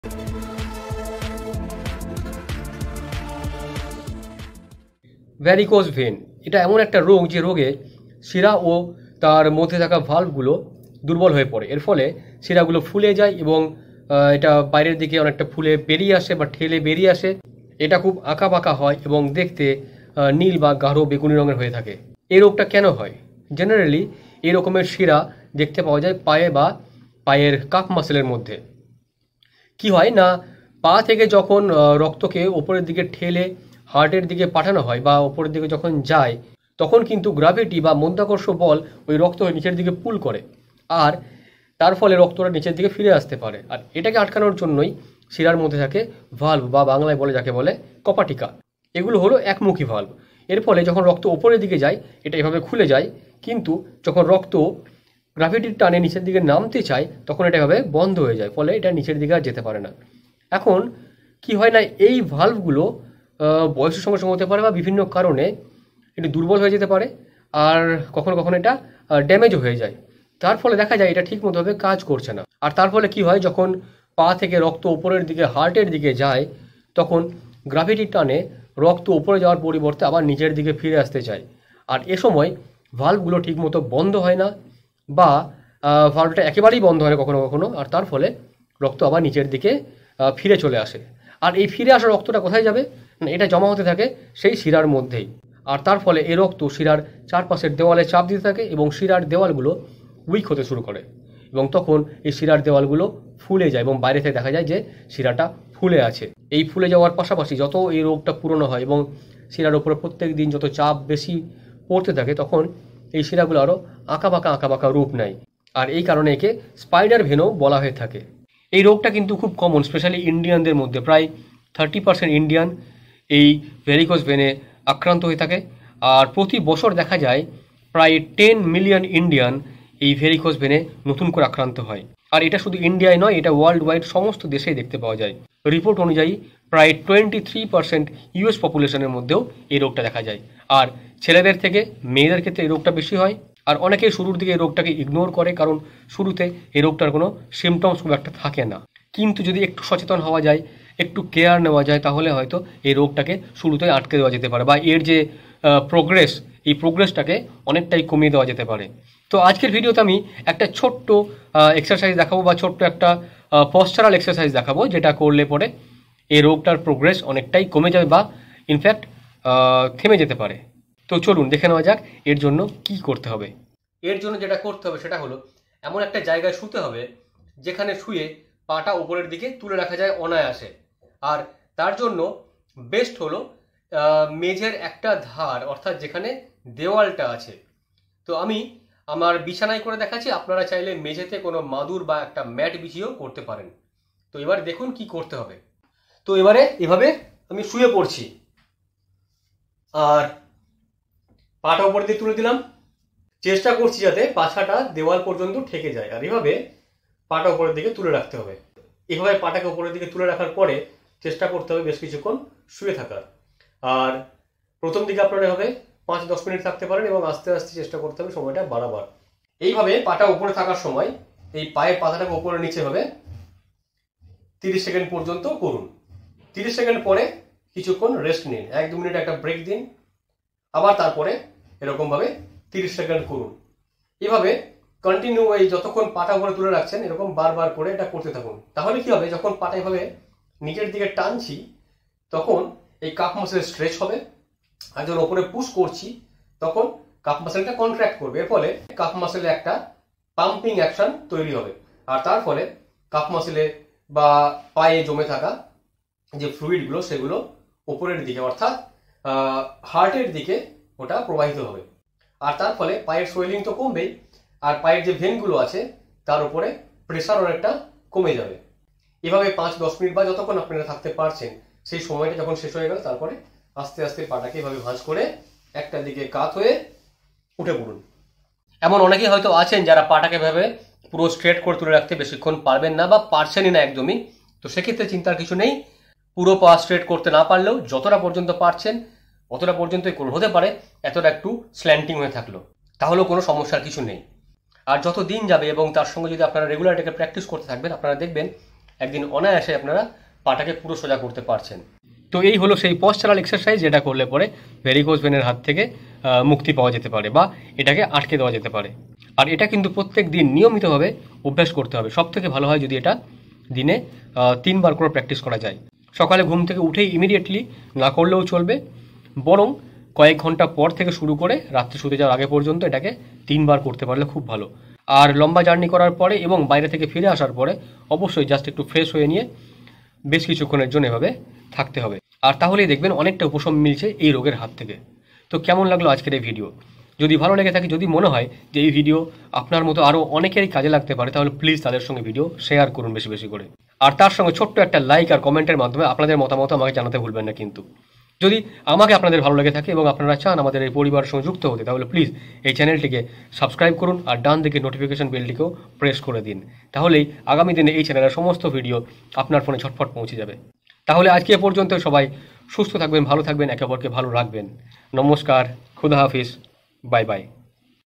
Varicose when এটা এমন একটা রোগ যে রোগে শিরা ও তার মধ্যে থাকা ভালভগুলো দুর্বল হয়ে পড়ে। এর ফলে শিরাগুলো ফুলে যায় এবং এটা বাইরের দিকে অনেকটা ফুলে বেরিয়ে আসে বা ঠেলে বেরিয়ে আসে। এটা খুব আঁকা বাঁকা হয় এবং দেখতে নীল বা গাঢ় বেগুনি রঙের হয়ে থাকে। এই রোগটা কেন হয়? জেনারেলি এই রকমের শিরা দেখতে পাওয়া যায় পায়ে বা পায়ের কাফ মাসেলের মধ্যে। কি হয় না, পা থেকে যখন রক্তকে ওপরের দিকে ঠেলে হার্টের দিকে পাঠানো হয় বা ওপরের দিকে যখন যায়, তখন কিন্তু গ্র্যাভিটি বা মধ্যাকর্ষ বল ওই রক্ত নিচের দিকে পুল করে, আর তার ফলে রক্তটা নিচের দিকে ফিরে আসতে পারে। আর এটাকে আটকানোর জন্যই শিরার মধ্যে থাকে ভাল্ব বা বাংলায় বলে যাকে বলে কপাটিকা। এগুলো হলো একমুখী ভাল্ব। এর ফলে যখন রক্ত ওপরের দিকে যায় এটা এভাবে খুলে যায়, কিন্তু যখন রক্ত গ্র্যাভিটির টানে নিচের দিকে নামতে চায় তখন এটা এভাবে বন্ধ হয়ে যায়, ফলে এটা নিচের দিকে আর যেতে পারে না। এখন কি হয় না, এই ভাল্বগুলো বয়সের সঙ্গে সঙ্গে হতে পারে বা বিভিন্ন কারণে একটু দুর্বল হয়ে যেতে পারে, আর কখনো কখনো এটা ড্যামেজও হয়ে যায়। তার ফলে দেখা যায় এটা ঠিকমতোভাবে কাজ করছে না। আর তার ফলে কি হয়, যখন পা থেকে রক্ত উপরের দিকে হার্টের দিকে যায় তখন গ্র্যাভিটির টানে রক্ত উপরে যাওয়ার পরিবর্তে আবার নিচের দিকে ফিরে আসতে চায়। আর এ সময় ভাল্বগুলো ঠিকমতো বন্ধ হয় না বা ভাল্বটা একেবারেই বন্ধ হয় না কখনো কখনো, আর তার ফলে রক্ত আবার নিচের দিকে ফিরে চলে আসে। আর এই ফিরে আসা রক্তটা কোথায় যাবে না, এটা জমা হতে থাকে সেই শিরার মধ্যেই। আর তার ফলে এই রক্ত শিরার চারপাশের দেওয়ালে চাপ দিতে থাকে এবং শিরার দেওয়ালগুলো উইক হতে শুরু করে, এবং তখন এই শিরার দেওয়ালগুলো ফুলে যায় এবং বাইরে থেকে দেখা যায় যে শিরাটা ফুলে আছে। এই ফুলে যাওয়ার পাশাপাশি যত এই রোগটা পুরনো হয় এবং শিরার উপরে প্রত্যেক দিন যত চাপ বেশি পড়তে থাকে, তখন এই শিরাগুলো আরও আঁকা বাঁকা রূপ নেয়। আর এই কারণে একে স্পাইডার ভেনও বলা হয়ে থাকে। এই রোগটা কিন্তু খুব কমন, স্পেশালি ইন্ডিয়ানদের মধ্যে। প্রায় 30% ইন্ডিয়ান এই ভেরিকোজ ভেনে আক্রান্ত হয়ে থাকে। আর প্রতি বছর দেখা যায় প্রায় 10 মিলিয়ন ইন্ডিয়ান এই ভেরিকোজ ভেনে নতুন করে আক্রান্ত হয়। আর এটা শুধু ইন্ডিয়ায় নয়, এটা ওয়ার্ল্ড ওয়াইড সমস্ত দেশেই দেখতে পাওয়া যায়। রিপোর্ট অনুযায়ী প্রায় 23% ইউএস পপুলেশনের মধ্যেও এই রোগটা দেখা যায়। আর ছেলেদের থেকে মেয়েদের ক্ষেত্রে এই রোগটা বেশি হয়। আর অনেকে শুরুর দিকে এই রোগটাকে ইগনোর করে, কারণ শুরুতে এই রোগটার কোনো সিমটমস খুব একটা থাকে না। কিন্তু যদি একটু সচেতন হওয়া যায়, একটু কেয়ার নেওয়া যায়, তাহলে হয়তো এই রোগটাকে শুরুতে আটকে দেওয়া যেতে পারে বা এর যে প্রোগ্রেস, এই প্রোগ্রেসটাকে অনেকটাই কমিয়ে দেওয়া যেতে পারে। তো আজকের ভিডিওতে আমি একটা ছোট্ট এক্সারসাইজ দেখাবো বা ছোট্ট একটা পশ্চারাল এক্সারসাইজ দেখাবো, যেটা করলে পরে এই রোগটার প্রোগ্রেস অনেকটাই কমে যাবে বা ইনফ্যাক্ট থেমে যেতে পারে। তো চলুন দেখে নেওয়া যাক এর জন্য কি করতে হবে। এর জন্য যেটা করতে হবে সেটা হলো এমন একটা জায়গায় শুতে হবে যেখানে শুয়ে পাটা উপরের দিকে তুলে রাখা যায় অনায়াসে। আর তার জন্য বেস্ট হলো মেঝের একটা ধার, অর্থাৎ যেখানে দেওয়ালটা আছে। তো আমি আমার বিছানায় করে দেখাচ্ছি, আপনারা চাইলে মেঝেতে কোনো মাদুর বা একটা ম্যাট বিছিয়েও করতে পারেন। তো এবার দেখুন কি করতে হবে। তো এবারে এভাবে আমি শুয়ে পড়ছি আর পাটা উপর দিয়ে তুলে দিলাম। চেষ্টা করছি যাতে পাছাটা দেওয়াল পর্যন্ত ঠেকে যায়, আর এভাবে পাটা উপরের দিকে তুলে রাখতে হবে। এভাবে পাটাকে উপরের দিকে তুলে রাখার পরে চেষ্টা করতে হবে বেশ কিছুক্ষণ শুয়ে থাকার। আর প্রথম দিকে আপনারা এভাবে 5-10 মিনিট থাকতে পারেন এবং আস্তে আস্তে চেষ্টা করতে হবে সময়টা বাড়াবার। এইভাবে পাটা উপরে থাকার সময় এই পায়ের পাতাটাকে উপরে নিচে হবে 30 সেকেন্ড পর্যন্ত করুন। 30 সেকেন্ড পরে কিছুক্ষণ রেস্ট নিন, 1-2 মিনিট একটা ব্রেক দিন, আবার তারপরে এরকমভাবে 30 সেকেন্ড করুন। এভাবে কন্টিনিউ এই যতক্ষণ পাটা উপরে তুলে রাখছেন এরকম বারবার করে এটা করতে থাকুন। তাহলে কি হবে, যখন পাটা এভাবে নিচের দিকে টানছি তখন এই কাফ মাসেল স্ট্রেচ হবে, আর যখন ওপরে পুশ করছি তখন কাফ মাসেলটা কন্ট্রাক্ট করবে। এর ফলে কাফ মাসেলে একটা পাম্পিং অ্যাকশন তৈরি হবে, আর তার ফলে কাফ মাসেলে বা পায়ে জমে থাকা যে ফ্লুইডগুলো সেগুলো ওপরের দিকে অর্থাৎ হার্টের দিকে ওটা প্রবাহিত হবে। আর তার ফলে পায়ের সোয়েলিং তো কমবেই, আর পায়ের যে ভেনগুলো আছে তার উপরে প্রেসার অনেকটা কমে যাবে। এভাবে 5-10 মিনিট বা যতক্ষণ আপনারা থাকতে পারছেন, সেই সময়টা যখন শেষ হয়ে গেল তারপরে আস্তে আস্তে পাটাকে এভাবে ভাঁজ করে একটা দিকে কাত হয়ে উঠে পড়ুন। এমন অনেকেই হয়তো আছেন যারা পাটাকে এভাবে পুরো স্ট্রেট করে তুলে রাখতে বেশিক্ষণ পারবেন না বা পারছেনই না একদমই। তো সেক্ষেত্রে চিন্তার কিছু নেই, পুরো পা স্ট্রেট করতে না পারলেও যতটা পর্যন্ত পারছেন অতটা পর্যন্তই করুন। হতে পারে এতটা একটু স্ল্যান্টিং হয়ে থাকলো, তাহলেও কোনো সমস্যার কিছু নেই। আর যত দিন যাবে এবং তার সঙ্গে যদি আপনারা রেগুলার এটাকে প্র্যাকটিস করতে থাকবেন, আপনারা দেখবেন একদিন অনায়াসে আপনারা পাটাকে পুরো সোজা করতে পারছেন। তো এই হলো সেই পশ্চারাল এক্সারসাইজ, যেটা করলে পরে ভেরিকোজ ভেনের হাত থেকে মুক্তি পাওয়া যেতে পারে বা এটাকে আটকে দেওয়া যেতে পারে। আর এটা কিন্তু প্রত্যেক দিন নিয়মিতভাবে অভ্যাস করতে হবে। সব থেকে ভালো হয় যদি এটা দিনে 3 বার করে প্র্যাকটিস করা যায়। সকালে ঘুম থেকে উঠেই ইমিডিয়েটলি না করলেও চলবে, বরং কয়েক ঘন্টা পর থেকে শুরু করে রাত্রে শুতে যাওয়ার আগে পর্যন্ত এটাকে 3 বার করতে পারলে খুব ভালো। আর লম্বা জার্নি করার পরে এবং বাইরে থেকে ফিরে আসার পরে অবশ্যই জাস্ট একটু ফ্রেশ হয়ে নিয়ে বেশ কিছুক্ষণের জন্য এভাবে থাকতে হবে। আর তাহলেই দেখবেন অনেকটা উপশম মিলছে এই রোগের হাত থেকে। তো কেমন লাগলো আজকের এই ভিডিও? যদি ভালো লেগে থাকে, যদি মনে হয় যে এই ভিডিও আপনার মতো আরও অনেকেরই কাজে লাগতে পারে, তাহলে প্লিজ তাদের সঙ্গে ভিডিও শেয়ার করুন বেশি বেশি করে। আর তার সঙ্গে ছোট্ট একটা লাইক আর কমেন্টের মাধ্যমে আপনাদের মতামত আমাকে জানাতে ভুলবেন না কিন্তু। যদি আমাকে আপনাদের ভালো লেগে থাকে এবং আপনারা চান আমাদের এই পরিবারের সঙ্গে যুক্ত হতে, তাহলে প্লিজ এই চ্যানেলটিকে সাবস্ক্রাইব করুন আর ডান দিকে নোটিফিকেশন বেলটিকেও প্রেস করে দিন। তাহলেই আগামী দিনে এই চ্যানেলের সমস্ত ভিডিও আপনার ফোনে ঝটফট পৌঁছে যাবে। তাহলে আজকে এ পর্যন্ত, সবাই সুস্থ থাকবেন, ভালো থাকবেন, একে অপরকে ভালো রাখবেন। নমস্কার, খুদা হাফিজ, বাই বাই।